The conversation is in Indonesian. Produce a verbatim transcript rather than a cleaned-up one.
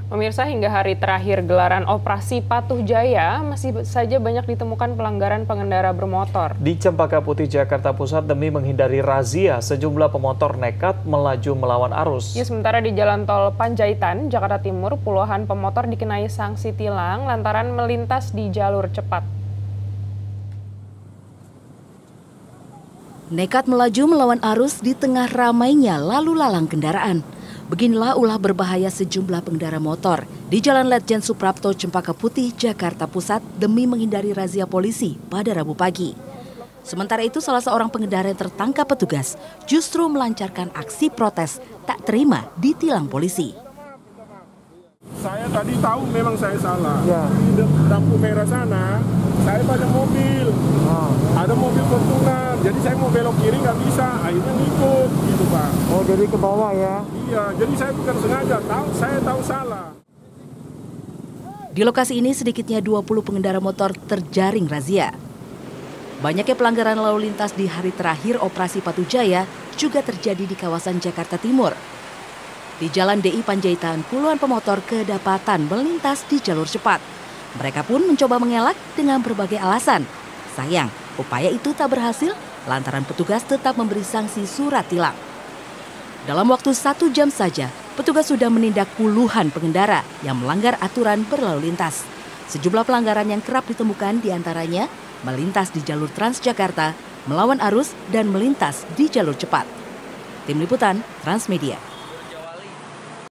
Pemirsa, hingga hari terakhir gelaran Operasi Patuh Jaya, masih saja banyak ditemukan pelanggaran pengendara bermotor. Di Cempaka Putih, Jakarta Pusat, demi menghindari razia, sejumlah pemotor nekat melaju melawan arus. Ya, sementara di Jalan Tol Panjaitan, Jakarta Timur, puluhan pemotor dikenai sanksi tilang lantaran melintas di jalur cepat. Nekat melaju melawan arus di tengah ramainya lalu lalang kendaraan. Beginilah ulah berbahaya sejumlah pengendara motor di Jalan Letjen Suprapto, Cempaka Putih, Jakarta Pusat demi menghindari razia polisi pada Rabu pagi. Sementara itu, salah seorang pengendara yang tertangkap petugas justru melancarkan aksi protes tak terima ditilang polisi. Saya tadi tahu memang saya salah. Ya. Di lampu merah sana, saya banyak mobil. Ah. Ada mobil Fortuner, jadi saya mau belok kiri nggak bisa, akhirnya ngikut gitu Pak. Oh, jadi ke bawah ya? Iya, jadi saya bukan sengaja, tahu saya tahu salah. Di lokasi ini sedikitnya dua puluh pengendara motor terjaring razia. Banyaknya pelanggaran lalu lintas di hari terakhir Operasi Patuh Jaya juga terjadi di kawasan Jakarta Timur. Di Jalan D I Panjaitan, puluhan pemotor kedapatan melintas di jalur cepat. Mereka pun mencoba mengelak dengan berbagai alasan. Sayang, upaya itu tak berhasil lantaran petugas tetap memberi sanksi surat tilang. Dalam waktu satu jam saja, petugas sudah menindak puluhan pengendara yang melanggar aturan berlalu lintas. Sejumlah pelanggaran yang kerap ditemukan diantaranya melintas di jalur Transjakarta, melawan arus, dan melintas di jalur cepat. Tim Liputan, Transmedia.